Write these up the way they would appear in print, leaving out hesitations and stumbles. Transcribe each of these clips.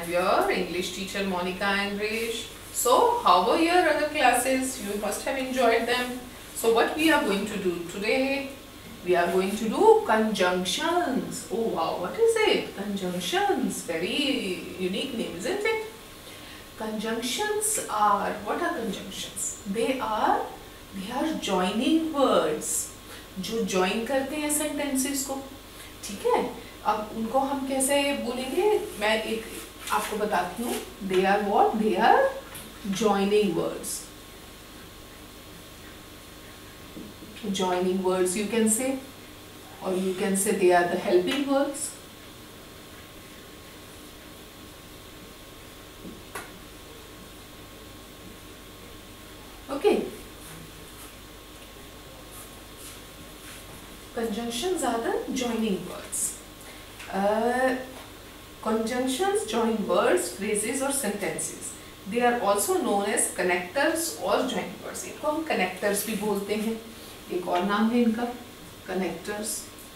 am your English teacher Monica Andrish. So, how were your other classes? You must have enjoyed them. So, what we are going to do today? We are going to do conjunctions. Oh wow, what is it? Conjunctions. Very unique name, isn't it? Conjunctions are, what are conjunctions? They are joining words. जो join करते हैं sentences को, ठीक है? अब उनको हम कैसे बोलेंगे? मैं एक आपको बताती हूँ. They are what? They are joining words. Joining words you can say, or you can say they are the helping words. Okay. Conjunctions are the joining words. Conjunctions join words, phrases or sentences. They are also known as connectors or join words. इनको हम connectors भी बोलते हैं. एक और नाम है इनका connectors.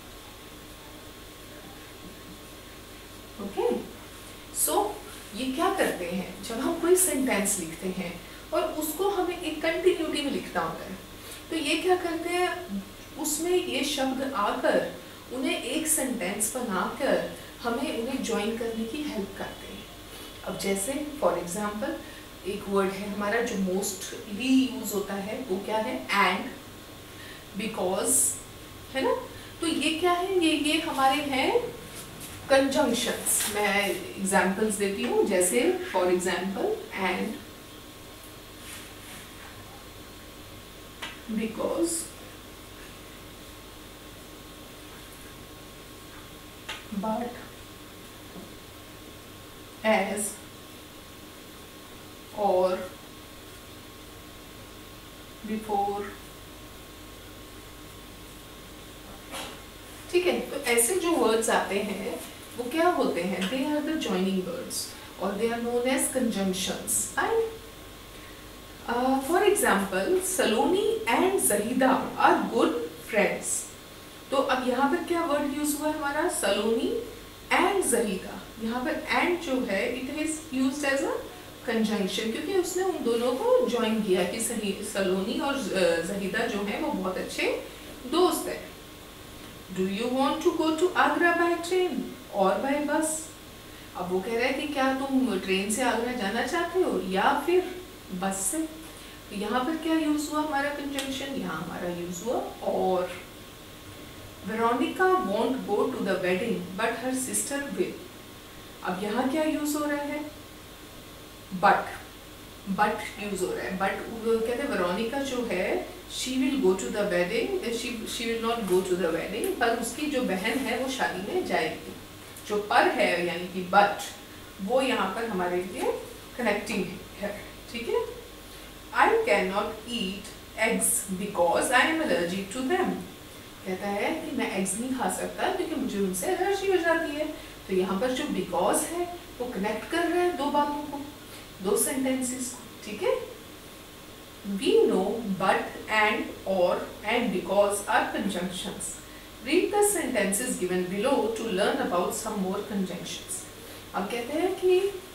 Okay. So ये क्या करते हैं? जब हम कोई sentence लिखते हैं और उसको हमें एक continuity में लिखना होता है, तो ये क्या करते हैं? उसमें ये शब्द आकर उन्हें एक सेंटेंस बनाकर हमें उन्हें ज्वाइन करने की हेल्प करते हैं. अब जैसे फॉर एग्जांपल एक वर्ड है हमारा जो मोस्टली यूज होता है, वो क्या है? एंड, बिकॉज, है ना? तो ये क्या है? ये हमारे हैं कंजंक्शंस. मैं एग्जांपल्स देती हूँ. जैसे for example and, because, but, as, or, before. ठीक है. तो ऐसे जो वर्ड्स आते हैं वो क्या होते हैं? They are the joining words और they are known as conjunctions. For example, Saloni and Zahida are good friends. तो अब यहाँ पर क्या वर्ड यूज हुआ है हमारा? सलोनी एंड जहीदा. यहाँ पर एंड जो है it is used as a conjunction, क्योंकि उसने उन दोनों को ज्वाइन किया कि सलोनी और जहीदा जो है वो बहुत अच्छे दोस्त हैं. Do you want to go to Agra by train और बाय बस? अब वो कह रहा है कि क्या तुम ट्रेन से आगरा जाना चाहते हो या फिर बस से? तो यहाँ पर क्या यूज हुआ हमारा कंजंक्शन? यहाँ हमारा यूज हुआ और. Veronica won't go to the wedding, but her sister will. अब यहाँ क्या यूज हो रहा है? But यूज हो रहा है. But कहते हैं Veronica जो है she will go to the wedding. She will not go to the wedding. पर उसकी जो बहन है वो शादी में जाएगी. जो पर है यानी कि but, वो यहाँ पर हमारे लिए कनेक्टिंग है. ठीक है. I cannot eat eggs because I am allergic to them. कहता है कि मैं एग्स नहीं खा सकता क्योंकि मुझे उनसे एलर्जी हो जाती है. तो यहाँ पर जो बिकॉज है वो कनेक्ट कर रहा है दो बातों को, दो सेंटेंसेस को. ठीक है. वी नो बट, एंड, और, and because are conjunctions. Read the sentences given below to learn about some more conjunctions. अब कहते हैं कि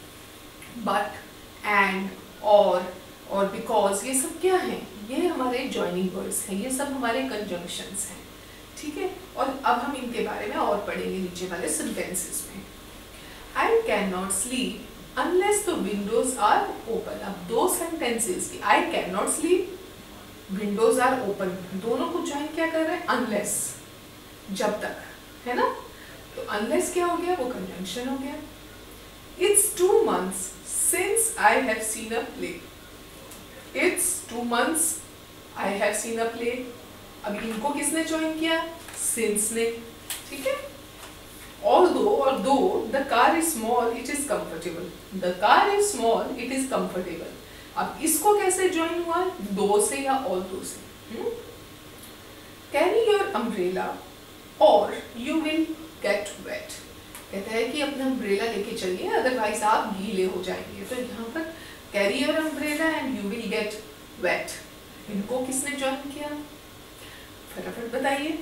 बट, एंड, और बिकॉज ये सब क्या है? ये हमारे जॉइनिंग वर्ड्स हैं. ये सब हमारे कंजंक्शंस हैं. ठीक है. और अब हम इनके बारे में और पढ़ेंगे नीचे वाले सेंटेंसेस में. I can not sleep unless the windows are open. अब दो सेंटेंसेस की I can not sleep, windows are open, दोनों को ज्वाइन क्या कर रहे हैं? अनलेस, जब तक, है ना? तो अनलेस क्या हो गया? वो कंजंक्शन हो गया. It's 2 months since I have seen a play. It's 2 months I have seen a play. अब इनको किसने ज्वाइन किया? Since ने. ठीक है. Although the car is small, it is comfortable. The car is small, it is comfortable. अब इसको कैसे ज्वाइन हुआ? दो से या although से. Carry your umbrella or you will get wet. कहता है कि अपना umbrella लेके चलिए, अदरवाइज आप गीले हो जाएंगे. तो यहाँ पर carry your umbrella and you will get wet. इनको किसने ज्वाइन किया? फटाफट बताइए.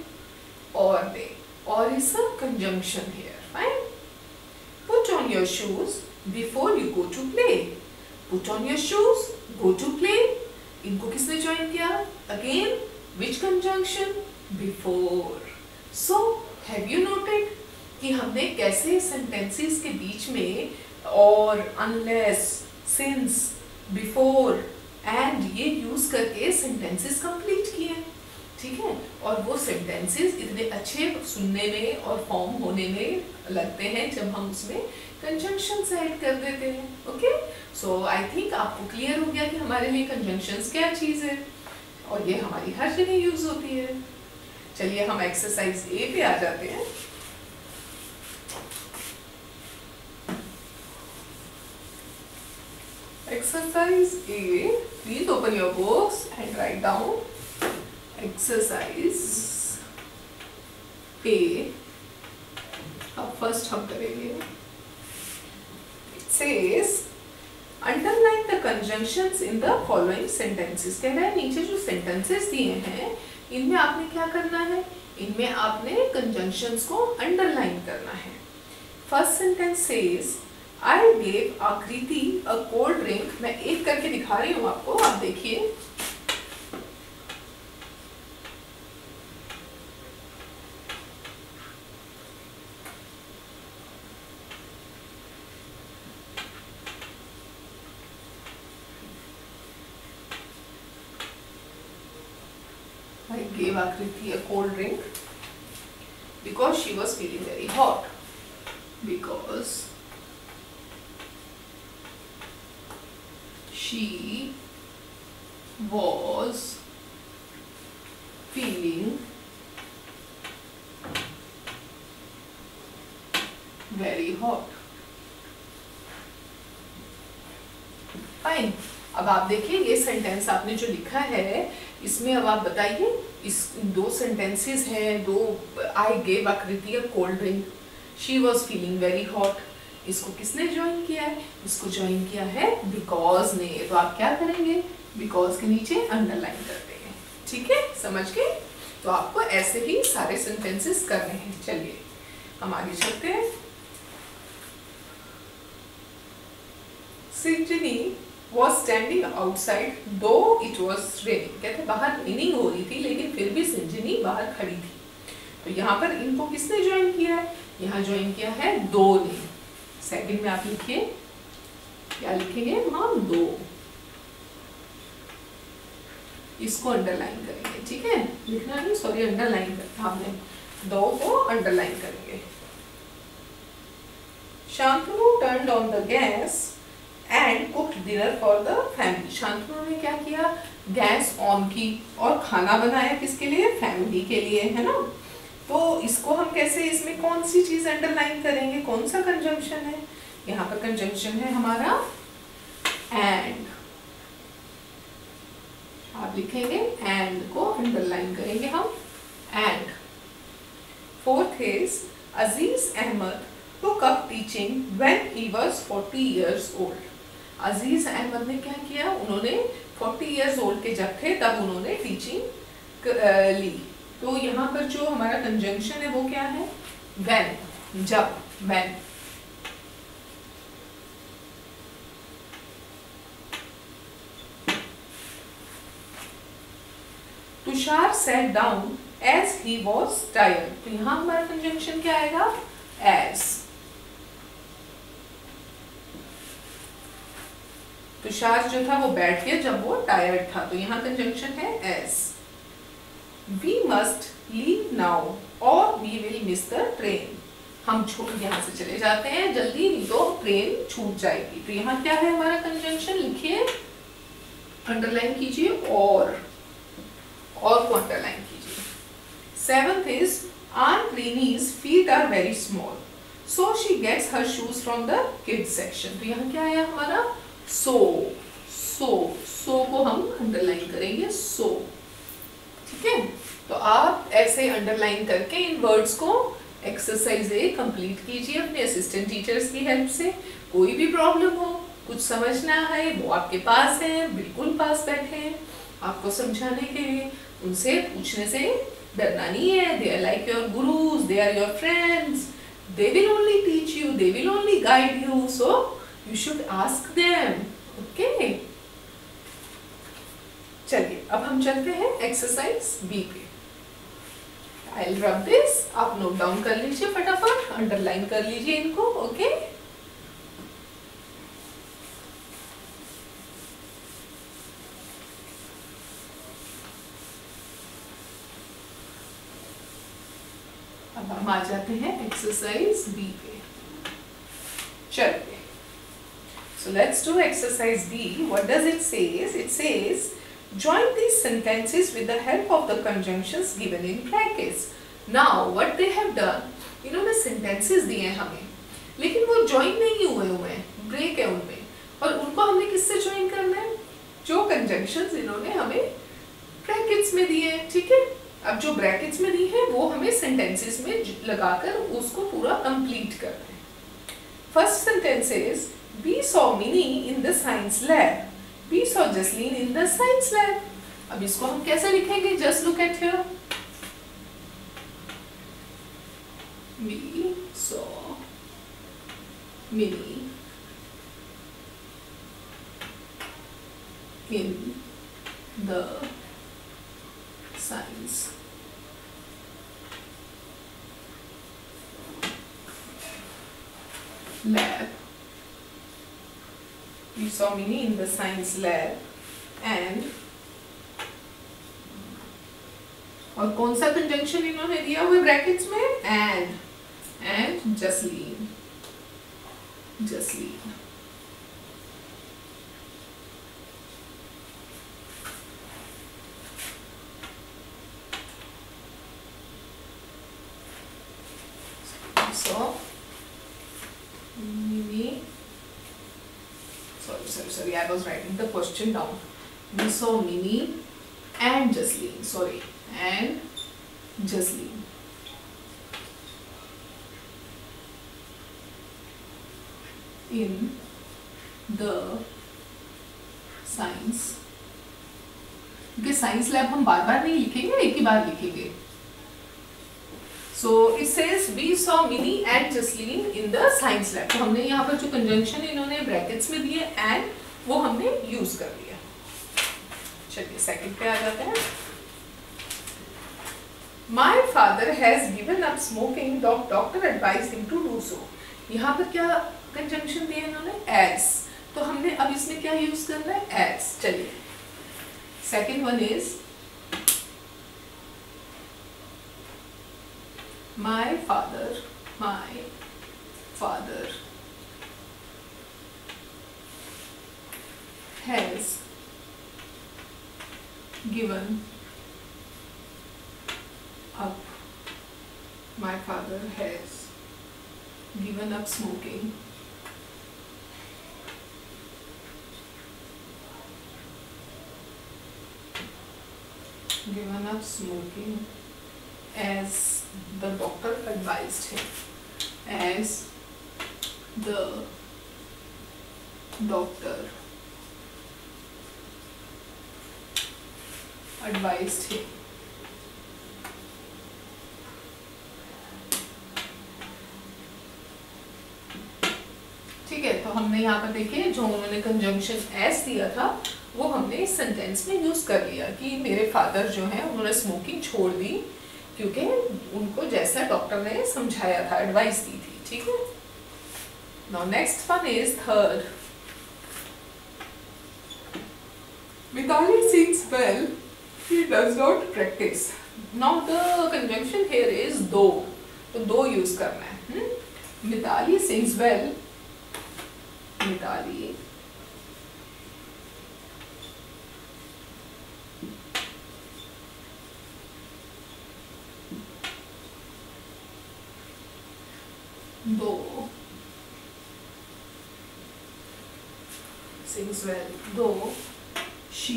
और is a conjunction here. Fine. Put on your shoes before you go to play, put on your shoes, go to play, इनको किसने ज्वाइन किया? Again which conjunction? Before. So have you noted कि हमने कैसे सेंटेंसेस के बीच में और, अनलेस, सिंस, बिफोर एंड ये यूज करके सेंटेंसेस कंप्लीट किए, ठीक है। और वो सेंटेंसेस इतने अच्छे सुनने में और फॉर्म होने में लगते हैं जब हम उसमें कंजंक्शंस ऐड कर देते हैं। ओके, सो आई थिंक आपको क्लियर हो गया कि हमारे लिए कंजंक्शंस क्या चीज़ है और ये हमारी हर जगह यूज होती है। चलिए हम एक्सरसाइज ए पे आ जाते हैं। Exercise A, please open your books and write down exercise A. अब फर्स्ट हम करेंगे, it says underline the conjunctions in the following sentences. कह रहा है नीचे जो सेंटेंसेस दिए हैं इनमें आपने क्या करना है? इनमें आपने कंजंक्शंस को अंडरलाइन करना है। First sentence says I gave Aakriti a cold drink. मैं एक करके दिखा रही हूँ आपको, आप देखिए। I gave Akriti a cold drink because she was feeling very hot. Because she was feeling very hot. Fine. अब आप देखिए ये सेंटेंस आपने जो लिखा है इसमें अब आप बताइए, इस दो सेंटेंसेस हैं, दो। I gave Aakriti a cold drink, she was feeling very hot, इसको किसने ज्वाइन किया है? इसको ज्वाइन किया है बिकॉज ने। तो आप क्या करेंगे? बिकॉज के नीचे अंडरलाइन कर देंगे, ठीक है, समझ गए? तो आपको ऐसे ही सारे सेंटेंसेस करने हैं। चलिए हम आगे चलते हैं। सिंचनी was standing outside though it was raining। कहते बाहर रेनिंग हो रही थी लेकिन फिर भी सिंचनी बाहर खड़ी थी। तो यहाँ पर इनको किसने ज्वाइन किया है? यहाँ ज्वाइन किया है दो ने। सेकंड में आप लिखिए, क्या लिखेंगे? हाँ, दो। इसको अंडरलाइन करेंगे, ठीक है, लिखना नहीं, सॉरी, अंडरलाइन करना आपने, दो को अंडरलाइन करेंगे। Shantanu turned on the gas and cooked dinner for the family। Shantanu ने क्या किया? गैस ऑन की और खाना बनाया, किसके लिए? फैमिली के लिए, है ना। तो इसको हम कैसे, इसमें कौन सी चीज अंडरलाइन करेंगे? कौन सा कंजंक्शन है? यहाँ पर कंजंक्शन है हमारा एंड। आप लिखेंगे एंड को अंडरलाइन करेंगे हम, and. Fourth is Aziz Ahmed took up teaching when he was 40 years old। Aziz Ahmed ने क्या किया? उन्होंने 40 years old के जब थे तब उन्होंने टीचिंग ली। तो यहाँ पर जो हमारा कंजंक्शन है वो क्या है? when, जब, when। Tushar sat down as he was tired। तो यहाँ हमारा कंजंक्शन क्या आएगा? as। तुषार जो था वो बैठ गया जब वो टायर्ड था, तो यहाँ कंजंक्शन है as। We must leave now or we will miss the train। हम यहाँ से चले जाते हैं जल्दी, नहीं तो ट्रेन छूट जाएगी। तो यहाँ क्या है हमारा कंजंक्शन? लिखिए, अंडरलाइन कीजिए, और को अंडरलाइन कीजिए। Seventh is Aunt Rini's feet are very small, so she gets her shoes from the kids section। तो यहाँ क्या आया हमारा? सो को हम अंडरलाइन करेंगे, सो, ठीक है। तो आप ऐसे अंडरलाइन करके इन वर्ड्स को एक्सरसाइज ए कंप्लीट कीजिए अपने असिस्टेंट टीचर्स की हेल्प से। कोई भी प्रॉब्लम हो, कुछ समझना है, वो आपके पास है, बिल्कुल पास बैठे हैं आपको समझाने के लिए। उनसे पूछने से डरना नहीं है। They are like your gurus, they are your friends, they will only teach you, they will only guide you. So You should ask them. Okay? चलिए अब हम चलते हैं एक्सरसाइज बी पे. I'll rub this. आप नोट डाउन कर लीजिए फटाफट, अंडरलाइन कर लीजिए इनको. ओके? अब हम आ जाते हैं एक्सरसाइज बी पे. चलिए. So let's do exercise B. What does it says? It says join these sentences with the help of the conjunctions given in brackets. Now what they have done, इन्होंने sentences दिए हैं हमें, लेकिन वो join नहीं हुए हैं, break है उनमें, और उनको हमने किससे join करना है? जो conjunctions इन्होंने हमें brackets में दिए हैं, ठीक है? अब जो brackets में दी है वो हमें sentences में लगाकर उसको पूरा complete करना है. First sentence is We saw Minnie in the science lab. We saw Jasleen in the science lab. अब इसको हम कैसे लिखेंगे? Just look at here. We saw Minnie in the science lab. We saw Minnie in the science lab and और कौन सा conjunction इन्होंने दिया हुआ ब्रैकेट्स में? and Jasleen. So Minnie. Sorry, I was writing the question down. We saw Minnie and Jasleen. And Jasleen. In the science. क्योंकि science lab हम बार बार नहीं लिखेंगे, एक ही बार लिखेंगे. So it says we saw Minnie and Jasleen in the science lab. तो हमने यहाँ पर जो conjunction इन्होंने brackets में दिए and वो हमने use कर लिया. चलिए second पे आ जाते हैं. My father has given up smoking. Doctor advised him to do so. यहाँ पर क्या conjunction दिया इन्होंने? As. तो हमने अब इसमें क्या use करना है? As. चलिए. Second one is My father has given up. My father has given up smoking. As the doctor advised him. ठीक है, तो हमने यहाँ पर देखिए जो उन्होंने कंजंक्शन एस दिया था वो हमने इस सेंटेंस में यूज कर लिया कि मेरे फादर जो हैं उन्होंने स्मोकिंग छोड़ दी क्योंकि उनको जैसा डॉक्टर ने समझाया था, एडवाइस दी थी. ठीक है. Now next one is third. Mitali sings well, he does not practice. Now the conjunction here is though. तो दो यूज करना है. Mitali sings well. Mitali though sings well, though she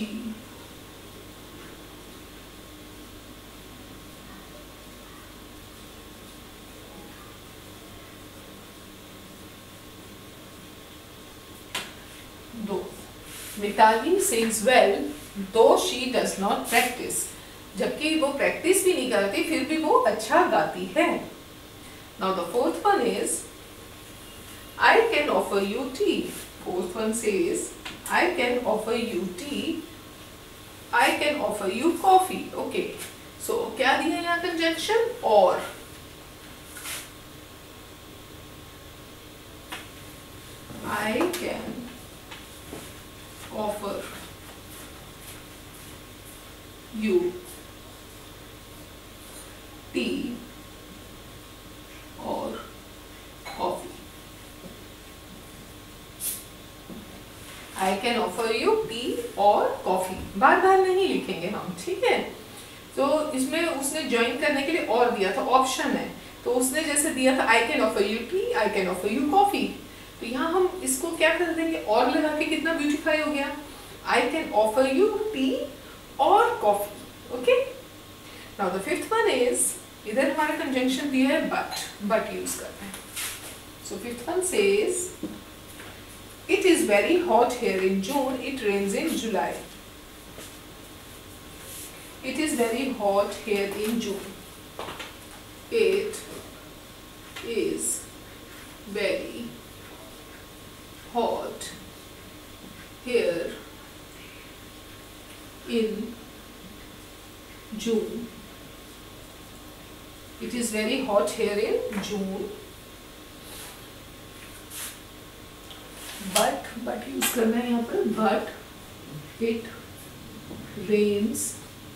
Mitali sings well, though she does not practice. जबकि वो practice भी नहीं करती फिर भी वो अच्छा गाती है. Now the fourth one is I can offer you tea. Fourth one says, I can offer you tea. I can offer you coffee. Okay. So क्या दिया यहाँ conjunction? और. I can offer you tea और coffee. I can offer you tea और coffee. बार बार नहीं लिखेंगे हम, ठीक है? तो इसमें उसने ज्वाइन करने के लिए और दिया था, ऑप्शन है, तो उसने जैसे दिया था I can offer you tea, I can offer you coffee. तो यहाँ हम इसको क्या कर देंगे, और लगा के कितना ब्यूटीफाई हो गया, I can offer you tea और coffee. Okay? Now the fifth one is, इधर हमारा conjunction दिया है but use करना है. So fifth one says, it is very hot here in June, it rains in July. It is very hot here in June. It is very hot here in June. It is very hot here in June. But use करना है यहाँ पर, but it rains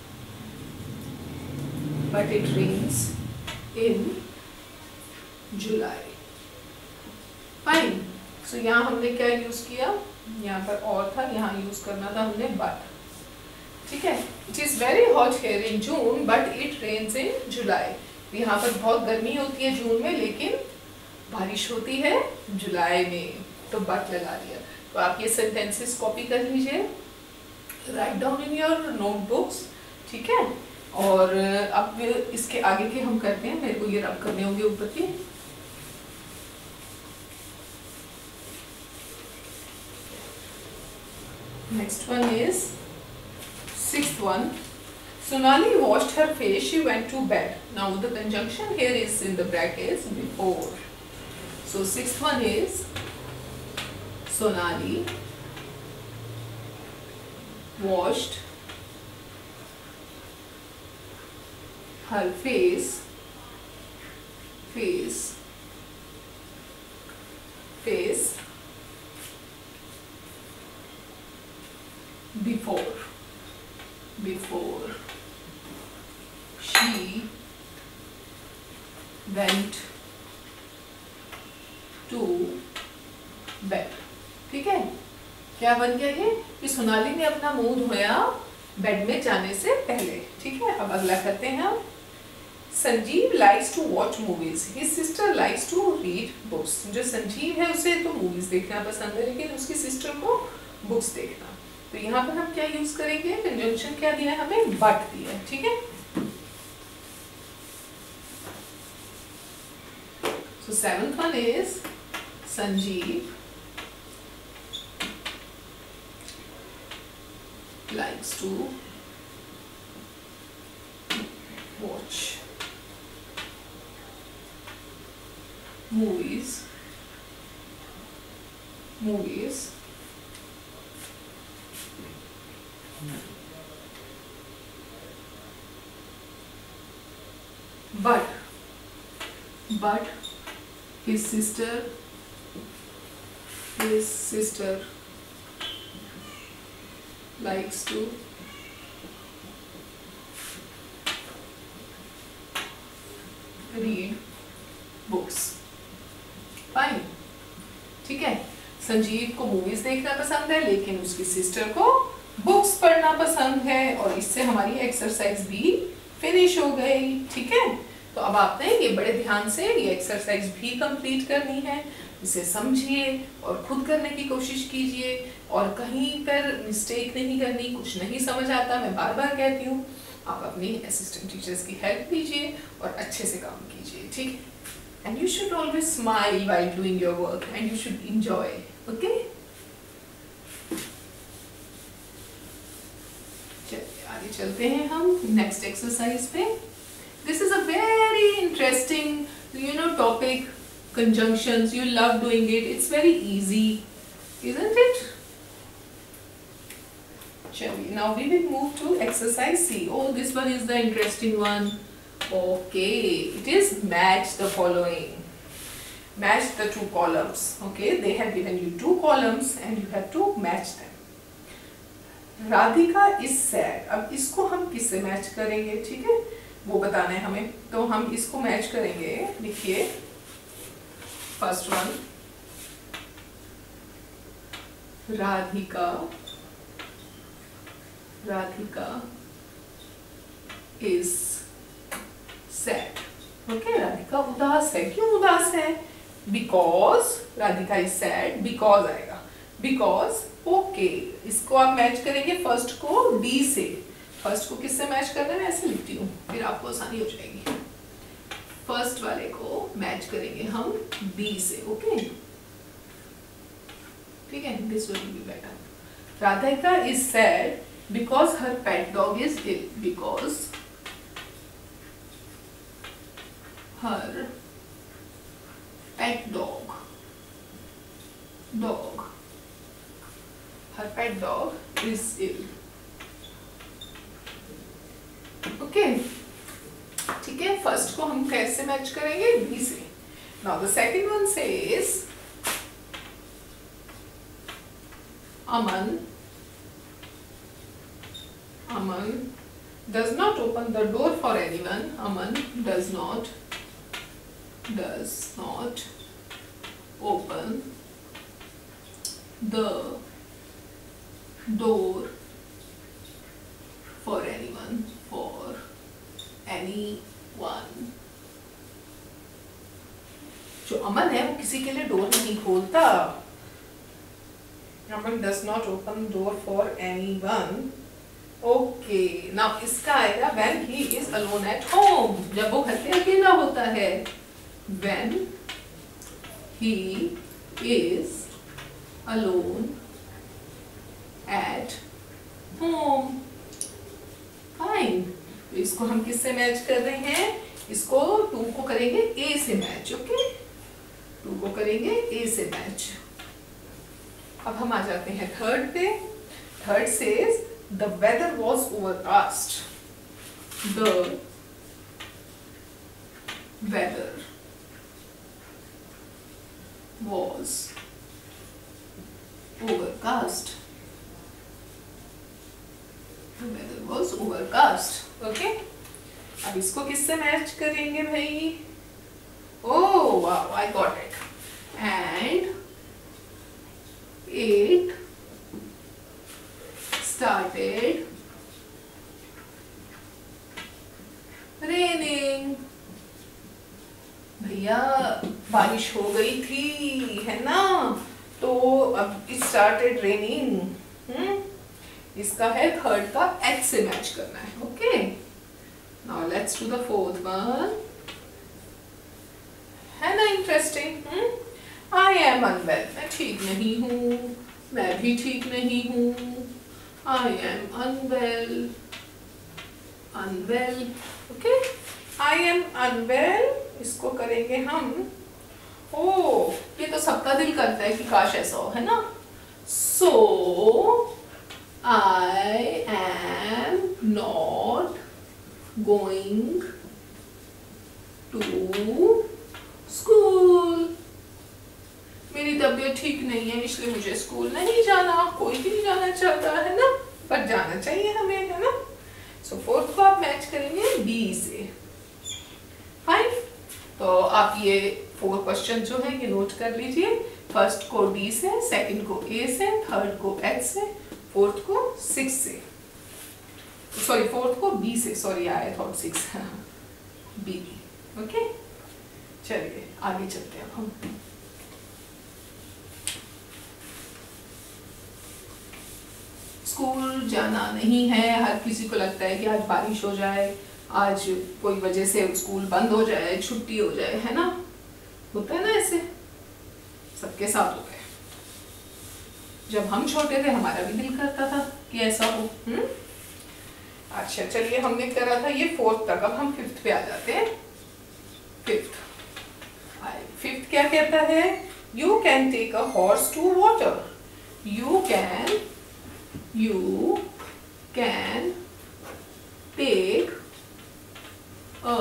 in July. Fine. So यहाँ हमने क्या use किया, यहाँ पर और था, यहाँ यूज करना था हमने but. ठीक है? It is very hot here in June, but it rains in July. यहाँ पर बहुत गर्मी होती है जून में, लेकिन बारिश होती है जुलाई में, तो but लगा दिया. तो आप ये सेंटेंसेस कॉपी कर लीजिए, write down in your notebooks, ठीक है? और अब इसके आगे के हम करते हैं, मेरे को ये रब करने होंगे ऊपर के. Next one is sixth one. Sonali washed her face, she went to bed. Now the conjunction here is in the brackets before. So sixth one is, Sonali washed her face before she went to bed. ठीक है? क्या बन गया ये कि सोनाली ने अपना मुंह धोया बेड में जाने से पहले. ठीक है? अब अगला करते हैं हम. Sanjeev likes to watch movies. His sister likes to read books. जो संजीव है उसे तो मूवीज देखना पसंद है, लेकिन उसकी सिस्टर को बुक्स देखना. तो यहाँ पर हम क्या यूज करेंगे, कंजंक्शन क्या दिया है हमें, बट दिया है. ठीक है? So seventh one is Sanjeev likes to watch movies but his sister likes to read books. Fine. ठीक है? संजीव को मूवीज देखना पसंद है, लेकिन उसकी सिस्टर को बुक्स पढ़ना पसंद है. और इससे हमारी एक्सरसाइज भी फिनिश हो गई. ठीक है? तो अब आपने ये बड़े ध्यान से ये एक्सरसाइज भी कंप्लीट करनी है. इसे समझिए और खुद करने की कोशिश कीजिए, और कहीं पर मिस्टेक नहीं करनी. कुछ नहीं समझ आता, मैं बार बार कहती हूँ, आप अपनी असिस्टेंट टीचर्स की हेल्प लीजिए और अच्छे से काम कीजिए. ठीक है? And you should always smile while doing your work, and you should enjoy. Okay? चलिए आगे चलते हैं हम नेक्स्ट एक्सरसाइज पे. This is a very interesting, topic. conjunctions, you love doing it, it's very easy, isn't it? Now we will move to exercise C. Oh, this one is the interesting one. Okay, it is match the following. Match the two columns. Okay, they have given you two columns and you have to match them. Radhika is sad. अब इसको हम किससे match करेंगे, ठीक है, वो बताना है हमें. तो हम इसको मैच करेंगे. लिखिए first one, Radhika is sad. Okay, Radhika उदास है. क्यों उदास है? Because Radhika is sad. Because आएगा. Because. ओके, इसको आप मैच करेंगे फर्स्ट को डी से. फर्स्ट को किससे मैच करना है, मैं ऐसे लिखती हूँ, फिर आपको आसानी हो जाएगी. फर्स्ट वाले को मैच करेंगे हम डी से. ओके, ठीक है, this will be better. Radhika is sad because her pet dog is ill. Because her pet dog her pet dog is ill. Okay, ठीक है. फर्स्ट को हम कैसे मैच करेंगे, बी से. Now the second one says Aman does not open the door for anyone. Aman does not open the door for anyone. जो अमन है वो किसी के लिए डोर नहीं खोलता. Aman does not open door for anyone. Okay, now इसका आएगा when he is alone at home. जब वो घर पे अकेला होता है. when he is alone at home. Fine. तो इसको हम किससे मैच कर रहे हैं, इसको 2 को करेंगे ए से मैच. ओके, 2 को करेंगे ए से मैच. अब हम आ जाते हैं थर्ड पे. Third says the weather was overcast. The weather was overcast. The weather was overcast. Okay, अब इसको किससे मैच करेंगे भाई. Oh wow, I got it. And it started raining. भैया बारिश हो गई थी, है ना. तो अब it started raining. इसका है थर्ड का एच से मैच करना है. Okay, now let's do the fourth one. है ना इंटरेस्टिंग. I am unwell. मैं ठीक नहीं हूँ. मैं भी ठीक नहीं हूँ. I am unwell. Okay, I am unwell. इसको करेंगे हम. ओह, ये तो सबका दिल करता है कि काश ऐसा हो, है ना. So I am not going to school. मेरी तबीयत ठीक नहीं है इसलिए मुझे स्कूल नहीं जाना. कोई भी नहीं जाना चाहता, है ना, पर जाना चाहिए हमें, है ना. सो फोर्थ को आप मैच करेंगे बी से. फाइन. तो आप ये 4 क्वेश्चन जो है ये नोट कर लीजिए. फर्स्ट को डी से, सेकंड को ए से, थर्ड को एच से, फोर्थ को 6 से. सॉरी, फोर्थ को बी से. Sorry, I thought 6. B. Okay, चलिए आगे चलते हैं हम. स्कूल जाना नहीं है. हर किसी को लगता है कि आज बारिश हो जाए, आज कोई वजह से स्कूल बंद हो जाए, छुट्टी हो जाए, है ना. होता है ना ऐसे, सबके साथ होता है. जब हम छोटे थे हमारा भी दिल करता था कि ऐसा हो. अच्छा, चलिए हमने करा था ये 4th तक. अब हम 5th पे आ जाते हैं. 5th फिफ्थ क्या कहता है? You can take a horse to water. You can take a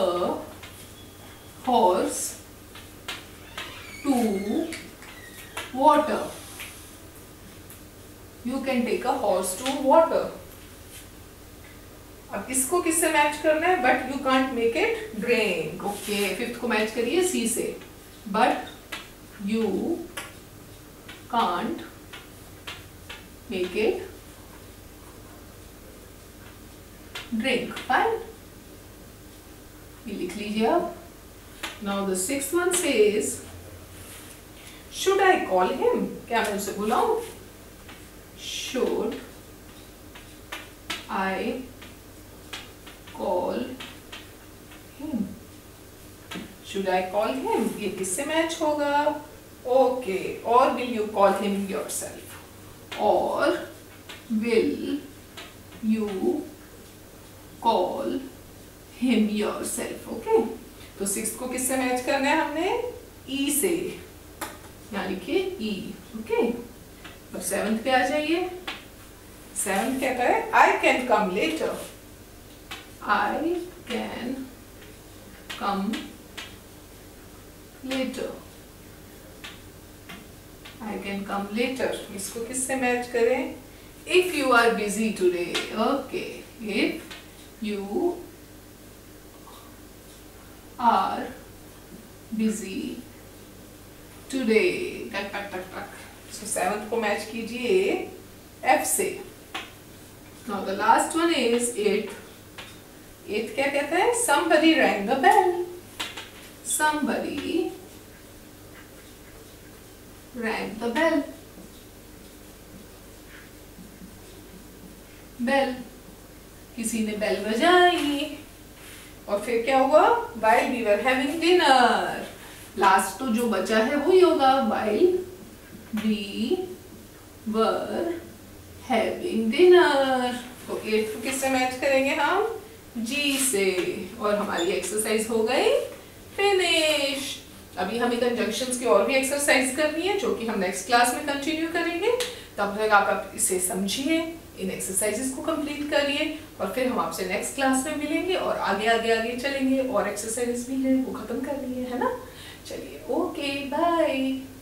horse to water. You can take a horse to water. अब इसको किससे मैच करना है? But you can't make it drink. Okay, fifth को match करिए C से. But you can't make it drink. Fine. ये लिख लीजिए आप. Now the sixth one says, should I call him? क्या मैं उसे बुलाऊं? Should I call him? Should I call him? ये किससे मैच होगा? Okay. Or will you call him yourself? Or will you call him yourself? Okay. तो six को किससे match करना है हमने? E से. यहाँ लिखिए E. ओके. और सेवंथ पे आ जाइए. सेवंथ कहता है I can come later. I can come later. I can come later. इसको किससे मैच करें? If you are busy today. Okay. If you are busy today. टक टक टक टक. So सेवंथ को मैच कीजिए F से. Now the last one is eighth. eighth क्या कहता है? Somebody rang the bell. Somebody rang the bell. Bell. किसी ने बेल बजाई. और फिर क्या हुआ? While we were having dinner. Last तो जो बचा है वो ही होगा. While we were having dinner. तो 8 को किससे मैच करेंगे हम? G से. और हमारी एक्सरसाइज हो गई फिनिश. अभी हमें कंजंक्शंस की और भी एक्सरसाइज करनी है जो कि हम नेक्स्ट क्लास में कंटिन्यू करेंगे. तब तक आप इसे समझिए, इन एक्सरसाइजेस को कंप्लीट करिए और फिर हम आपसे नेक्स्ट क्लास में मिलेंगे और आगे आगे आगे चलेंगे. और एक्सरसाइजेस भी है वो खत्म करनी है ना. चलिए, ओके, बाय.